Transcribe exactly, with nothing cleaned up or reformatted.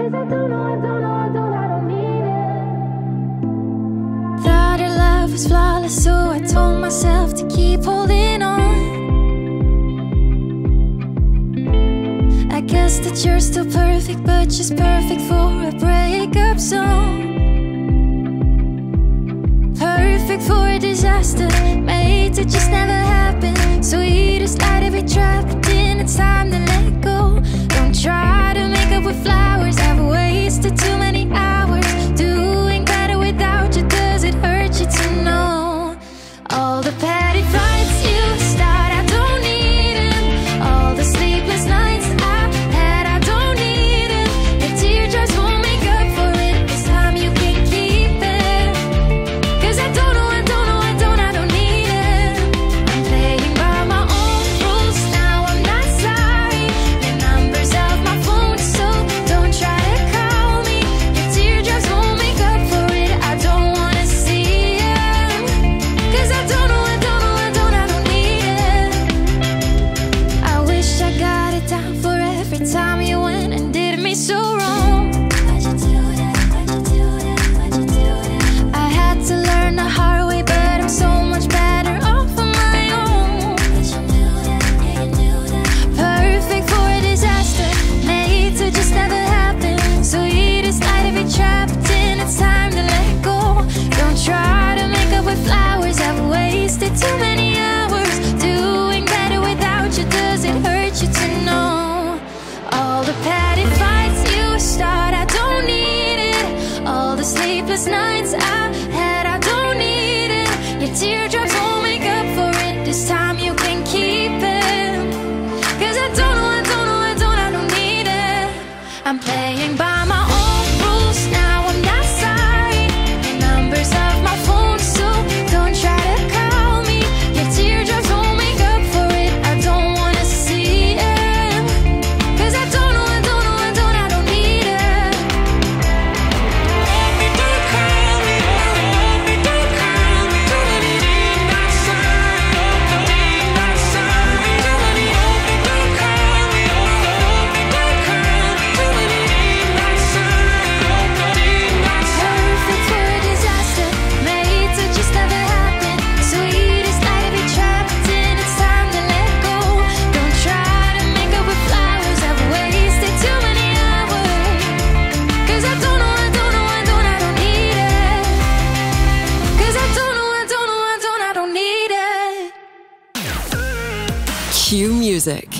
'Cause I don't know, I don't know, I don't, I don't need it. Thought our love was flawless, so I told myself to keep holding on. I guess that you're still perfect, but just perfect for a breakup song. Perfect for a disaster, made to just never happen. Sweetest lie to be trapped in, it's time to let go. Don't try to make up with flowers, I've wasted too many hours doing better without you. Does it hurt you to know all the petty fights you start? I don't need them. All the sleepless nights I had, I don't need them. The teardrops won't make up for it. This time you can keep it. 'Cause I don't know, I don't know, I don't, I don't need it. I'm playing by my own rules now, I'm not sorry. The numbers of my phone, so don't try to call me. Your teardrops won't make up for it. I don't wanna see them. 'Cause I don't know, I don't know, I don't, I don't need it. I wish I got it down for every time you went and did me so wrong. Why'd you do that? Why'd you do that? Why'd you do that? I had to learn the hard way, but I'm so much better off on my own. But you knew that, yeah, you knew that. Perfect for a disaster, made to just never happen. Sweetest lie to be trapped in, it's time to let go. Don't try to make up with flowers, I've wasted too many hours doing better without you. Does it hurt you to know all the petty fights you start? I don't need it. All the sleepless nights I had, I don't need it. Your teardrops won't make up for it. This time you can keep it. 'Cause I don't know, I don't know, I don't, I don't need it. I'm playing by my own rules now, I'm not sorry. The numbers of my phone, so don't try to call me. Your teardrops won't make up for it. I don't wanna see it. 'Cause I don't know, I don't know, I don't, I don't need it. Don't call me, don't call me. Not sorry, not sorry. Don't call me, don't call me. Not sorry, not sorry. Perfect for a disaster, made to just never happen. Sweetest lie to be trapped in, it's time to let go. Don't try to make up with flowers, I've wasted too many hours. 'Cause I don't know, I don't know, I don't, I don't need it. 'Cause I don't know, I don't know, I don't, I don't need it. Cue music.